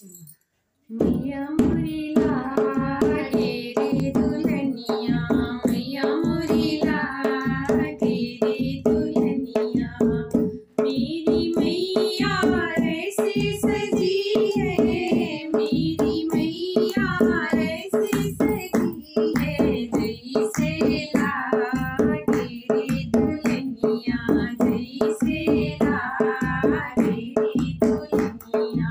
मैया मोरी लागे रे दुल्हनिया, मैया मोरी लागे रे दुल्हनिया, मेरी मैया ऐसी सजी है, मेरी मैया ऐसी सजी है, जैसे लागे रे दुल्हनिया, जैसे लागे रे दुल्हनिया।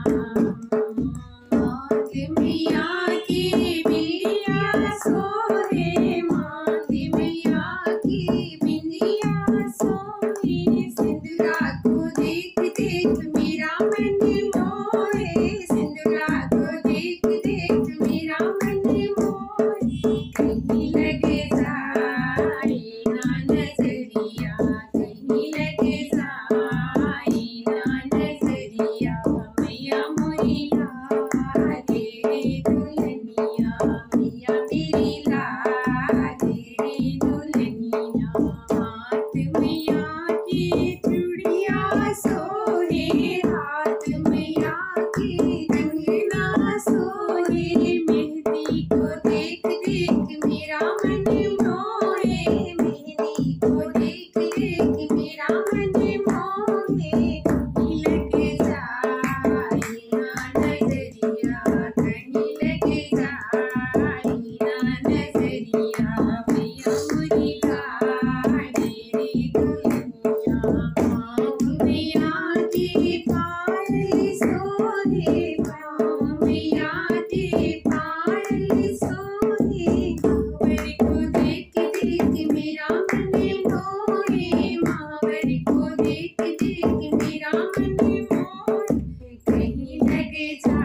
मैया की बिंदिया सोहे, मांग मैया की बिंदिया सोहे, सिंदूरा को देख देख मेरा मन मोहे, सिंदूरा को देख देख मेरा मन मोहे, कहीं लग जाए ना नजरिया, कहीं लग जाए ना नजरिया, मैया मोरी लागे रे दुल्हनिया, मैया मेरी लागे रे दुल्हनिया। हाथ मैया की चूड़ियां सोहे, हाथ मैया की कंगना सोहे, मेहंदी को देख देख मेरा मन मोहे, मेहंदी को देख देख मेरा मन मोहे, लग जाए ना नजरिया, कहीं लग जाए ना नजरिया, मैया मोरी लागे रे दुल्हनिया। पाँव मैया के पायल सोहे, पाँव मैया के पायल सोहे, मावर को देख देख मेरा मन मोहे, मावर को देख देख मेरा मन मोहे, कहीं लग जाए